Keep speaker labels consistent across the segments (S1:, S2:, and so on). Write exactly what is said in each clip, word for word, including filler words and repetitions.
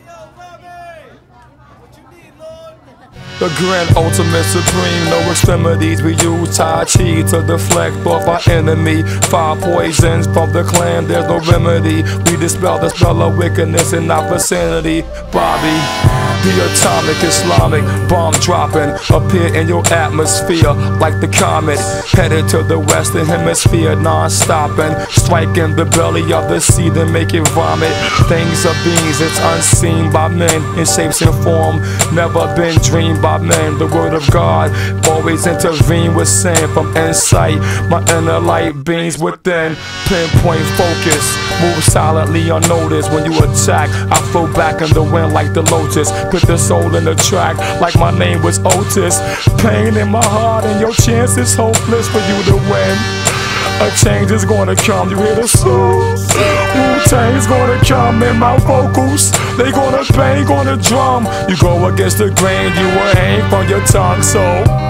S1: The grand ultimate supreme, no extremities. We use Tai Chi to deflect off our enemy. Five poisons from the clan, there's no remedy. We dispel the spell of wickedness in our vicinity. Bobby, the atomic Islamic bomb dropping, appear in your atmosphere like the comet, headed to the western hemisphere, non-stopping, striking the belly of the sea to make it vomit. Things are beings, it's unseen by men in shapes and form, never been dreamed by men. The word of God always intervene with sin from insight. My inner light beams within, pinpoint focus, move silently unnoticed. When you attack, I flow back in the wind like the lotus. Put the soul in the track like my name was Otis. Pain in my heart and your chance is hopeless for you to win. A change is gonna come, you hear the soul. Wu-Tang's gonna come in my vocals. They gonna bang on the drum. You go against the grain, you will hang from your tongue. So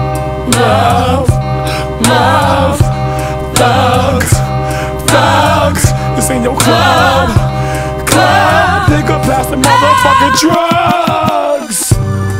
S1: love, love, thugs, thugs. It's in your club, club. Nigga pass the motherfucking drugs.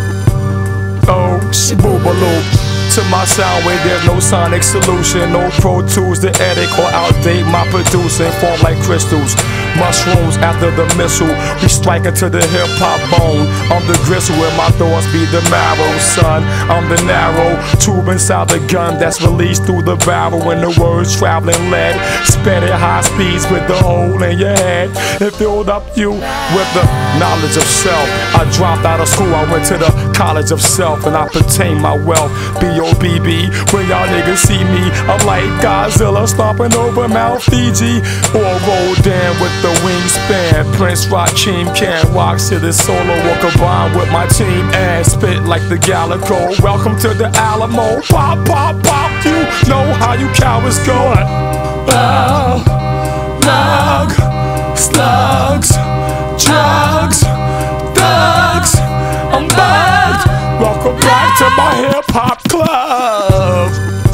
S1: Oh, shiboobaloo. To my sound wave, there's no sonic solution. No Pro Tools to edit or outdate my producing. Form like crystals, mushrooms after the missile. We strike into the hip-hop bone. I'm the gristle where my thoughts be the marrow, son. I'm the narrow tube inside the gun that's released through the barrel. And the words traveling lead, spin at high speeds with the hole in your head. It filled up you with the knowledge of self. I dropped out of school, I went to the college of self, and I pertain my wealth. B O B B, when y'all niggas see me, I'm like Godzilla stomping over Mount Fiji. Or rolled in with the wingspan. Prince Rakeem can't rock to the solo or combine with my team and spit like the Gallico. Welcome to the Alamo. Pop, pop, pop, you know how you cowards go. Love, lug, slugs, drugs, thugs. I'm bugged. Welcome back to my hip-hop club.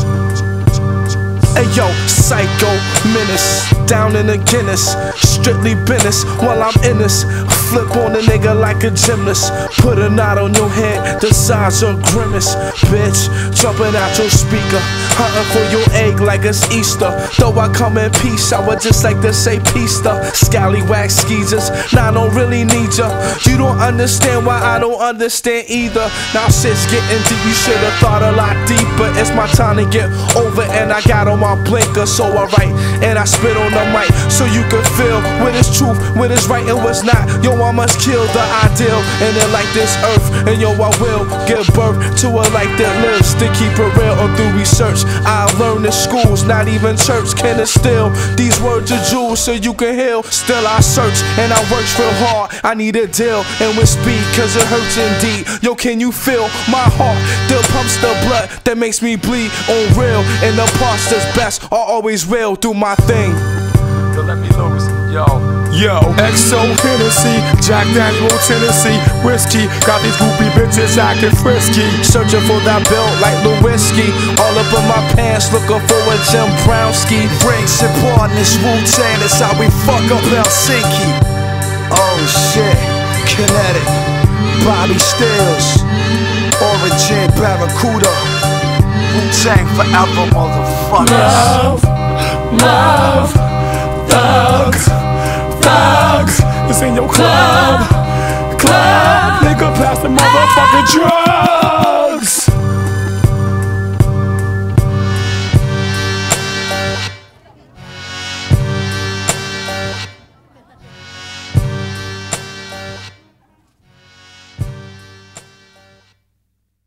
S2: Ayo, psycho, menace, down in the Guinness. Strictly business while I'm in this. Flip on a nigga like a gymnast. Put a knot on your head, the size of grimace. Bitch, jumping out your speaker. Hunting for your egg like it's Easter. Though I come in peace, I would just like to say peace to scallywag skeezers. Nah, I don't really need ya. You don't understand why I don't understand either. Now shit's getting deep, you should've thought a lot deeper. It's my time to get over and I got on my blinker. So I write and I spit on the mic so you can feel what is truth, what is right and what's not. Yo, I must kill the ideal and then like this earth. And yo, I will give birth to a life that lives. To keep it real or through research I learned in schools, not even church can instill these words of jewels so you can heal. Still I search and I work real hard. I need a deal and with speed cause it hurts indeed. Yo, can you feel my heart that pumps the blood that makes me bleed on real? And the parts that's best are always real. Do my thing.
S1: Yo, let me lose. Yo, yo, X O Hennessy, Jack Daniel, Tennessee, whiskey. Got these goopy bitches acting frisky.
S2: Searching for that belt like Lewinsky. All up in my pants looking for a Jim Brownski.
S3: Breaks and partners, Wu-Tang, that's how we fuck up Helsinki. Oh shit, kinetic, Bobby Stills, Origin, Barracuda, Wu-Tang forever, motherfuckers.
S1: Love, love, thugs, thugs. It's in your club, club. Nigga pass the motherfucking drugs.